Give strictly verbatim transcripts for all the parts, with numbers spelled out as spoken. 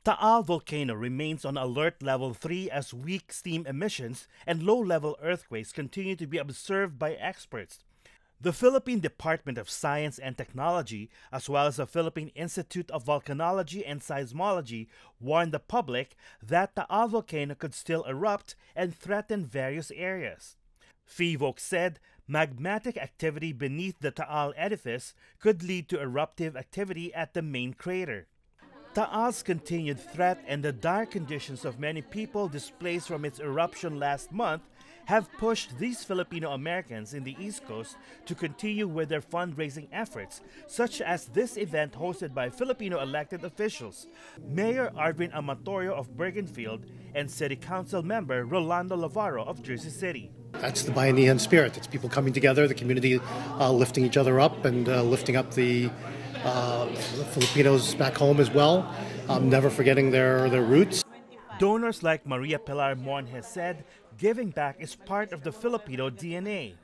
Taal volcano remains on alert level three as weak steam emissions and low-level earthquakes continue to be observed by experts. The Philippine Department of Science and Technology, as well as the Philippine Institute of Volcanology and Seismology, warned the public that the Taal volcano could still erupt and threaten various areas. FIVOC said magmatic activity beneath the Taal edifice could lead to eruptive activity at the main crater. Taal's continued threat and the dire conditions of many people displaced from its eruption last month have pushed these Filipino-Americans in the East Coast to continue with their fundraising efforts, such as this event hosted by Filipino elected officials, Mayor Arvin Amatorio of Bergenfield and City Council member Rolando Lavarro of Jersey City. That's the Bayanihan spirit. It's people coming together, the community uh, lifting each other up and uh, lifting up the, uh, the Filipinos back home as well, um, never forgetting their, their roots. Donors like Maria Pilar Mon has said giving back is part of the Filipino D N A.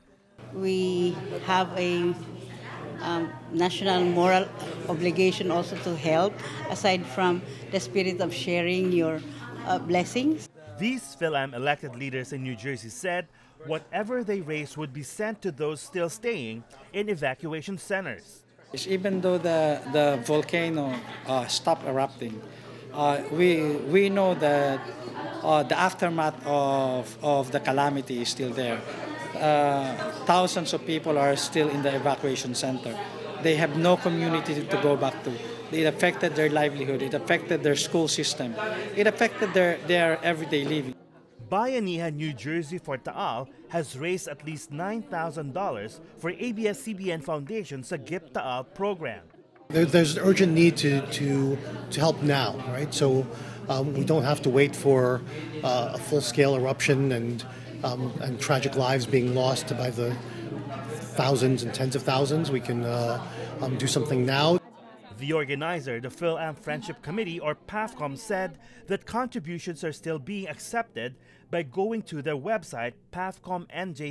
We have a um, national moral obligation also to help, aside from the spirit of sharing your uh, blessings. These Fil-Am elected leaders in New Jersey said whatever they raise would be sent to those still staying in evacuation centers. Even though the, the volcano uh, stopped erupting, uh, we, we know that uh, the aftermath of, of the calamity is still there. Uh, thousands of people are still in the evacuation center. They have no community to go back to. It affected their livelihood. It affected their school system. It affected their, their everyday living. Bayanihan New Jersey for Taal has raised at least nine thousand dollars for A B S C B N Foundation's Agip Taal program. There, there's an urgent need to, to, to help now, right? So um, we don't have to wait for uh, a full-scale eruption and, um, and tragic lives being lost by the thousands and tens of thousands. We can uh, um, do something now. The organizer, the Fil-Am Friendship Committee, or PAFCOM, said that contributions are still being accepted by going to their website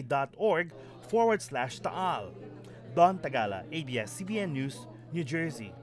pafcomnj.org forward slash Taal. Don Tagala, A B S C B N News, New Jersey.